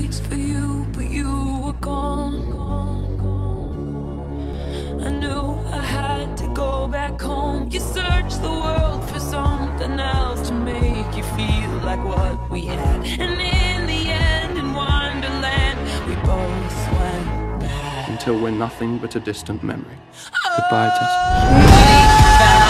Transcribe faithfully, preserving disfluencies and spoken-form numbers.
streets for you, but you were gone. I knew I had to go back home. You searched the world for something else to make you feel like what we had. And in the end, in Wonderland, we both went back. Until we're nothing but a distant memory. Goodbye, Tess. We found